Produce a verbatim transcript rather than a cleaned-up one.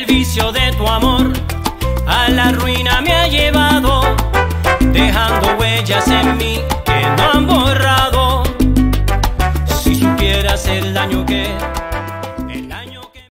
vicio de tu amor a la ruina me ha llevado, dejando huellas en mí que no